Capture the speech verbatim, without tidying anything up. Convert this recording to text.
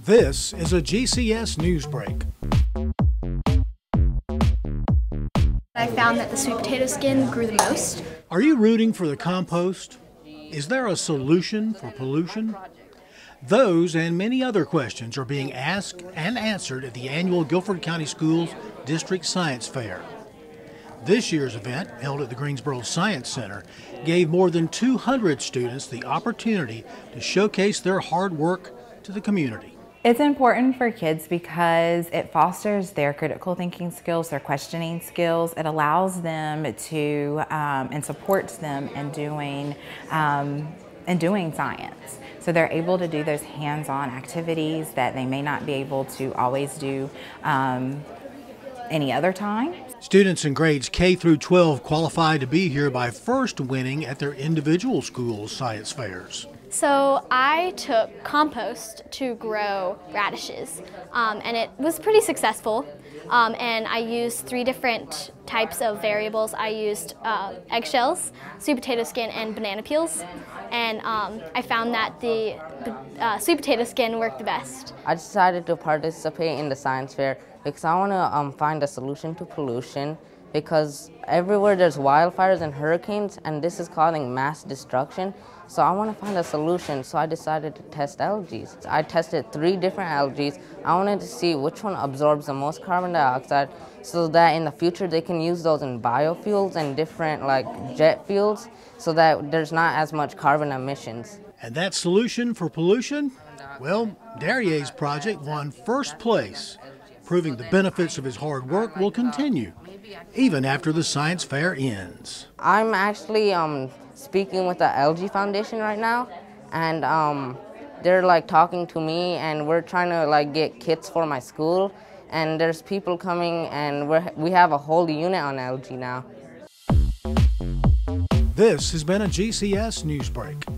This is a G C S Newsbreak. I found that the sweet potato skin grew the most. Are you rooting for the compost? Is there a solution for pollution? Those and many other questions are being asked and answered at the annual Guilford County Schools District Science Fair. This year's event, held at the Greensboro Science Center, gave more than two hundred students the opportunity to showcase their hard work to the community. It's important for kids because it fosters their critical thinking skills, their questioning skills. It allows them to um, and supports them in doing um, in doing science. So they're able to do those hands-on activities that they may not be able to always do um, any other time. Students in grades K through twelve qualified to be here by first winning at their individual schools' science fairs. So I took compost to grow radishes, um, and it was pretty successful. Um, and I used three different types of variables. I used uh, eggshells, sweet potato skin, and banana peels. And um, I found that the, the uh, sweet potato skin worked the best. I decided to participate in the science fair because I want to um, find a solution to pollution, because everywhere there's wildfires and hurricanes, and this is causing mass destruction. So I want to find a solution, so I decided to test algae. I tested three different algae. I wanted to see which one absorbs the most carbon dioxide, so that in the future they can use those in biofuels and different like jet fuels, so that there's not as much carbon emissions. And that solution for pollution? Well, Darrier's project won first place, proving the benefits of his hard work will continue, even after the science fair ends. I'm actually um, speaking with the Algae Foundation right now, and um, they're like talking to me, and we're trying to like get kits for my school, and there's people coming, and we're, we have a whole unit on algae now. This has been a G C S Newsbreak.